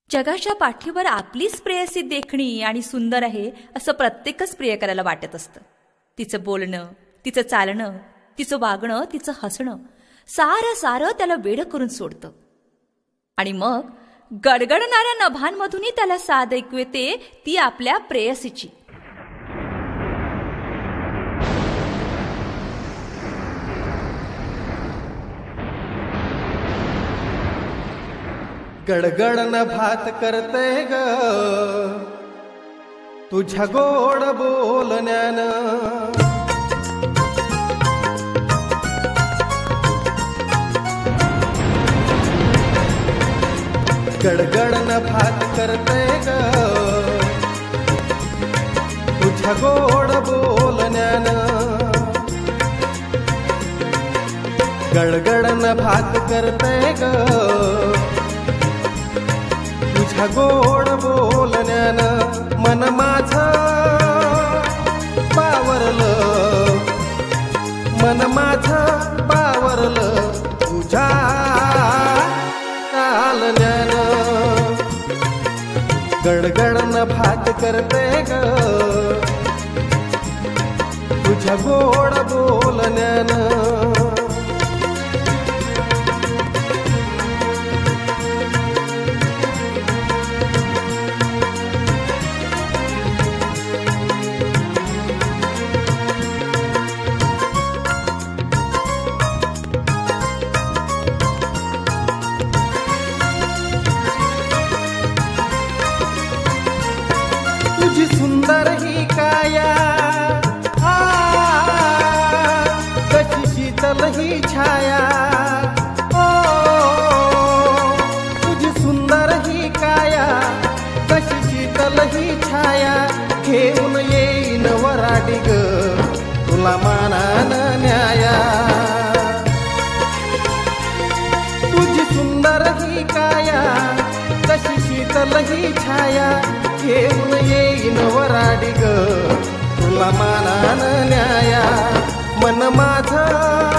जगाच्या पाठीवर आपलीच प्रेयसी देखणी आणि सुंदर आहे असं प्रत्येकच प्रिय करायला वाटत असतं. तिचं बोलणं, तिचं चालणं, तिचं वागणं, तिचं हसणं सारं त्याला वेड करून सोडतं. आणि मग गडगडणाऱ्या नभांमधूनही त्याला साद ऐकू येते ती आपल्या प्रेयसीची. गडगडन भात करते ग तुझ्या गोड बोलण्यानं. गडगडन भात करते ग तुझ्या गोड बोलण्यानं. गडगडन भात करते ग तुझ्या गोड बोलण्यानं. मन माझं पावरलं, मन माझं पावरलं तुझ्या चालण्यानं. गडगडन भात करते ग तुझ्या गोड बोलण्यानं. तुझी सुंदर ही काया कशी शीतल ही छाया. तुझी सुंदर ही काया कशी शीतल ही छाया. घेऊन येईन वराडी ग तुला मानान न्याया. तुझी सुंदर ही काया कशी शीतल ही छाया. घेऊन येईन वराडी ग तुला मानान न्याया. मन माझं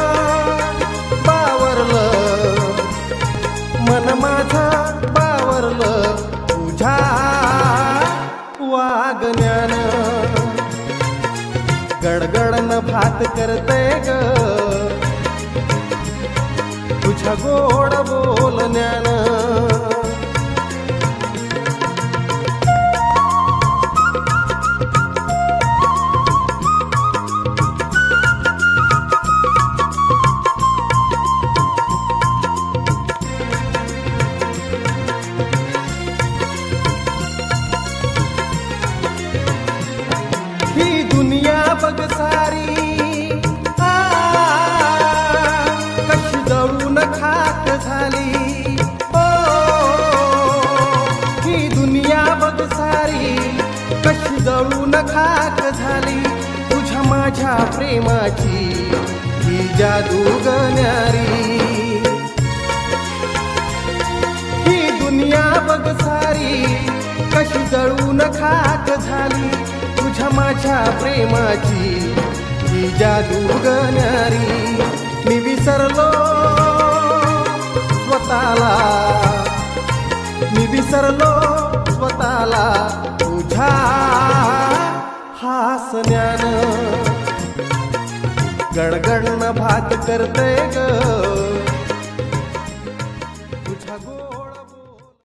बावरलं, मन माझं बावरलं तुझ्या वागण्यानं. गडगडन भात करते ग तुझ्या गोड बोलण्यानं. ही दुनिया बघ सारी कशी जळून खाक झाली. ही दुनिया बघ सारी कशी जळून खाक झाली. तुझ्या माझ्या प्रेमाची ही जादू गण्यारी. ही दुनिया बघ सारी कशी जळून खाक झाली. तुझ्या माझ्या प्रेमाची ही जादू गण्यारी. मी विसरलो स्वतःला, मी विसरलो स्वतःला तुझ्या हासण्यानं. गडगडन भात करते ग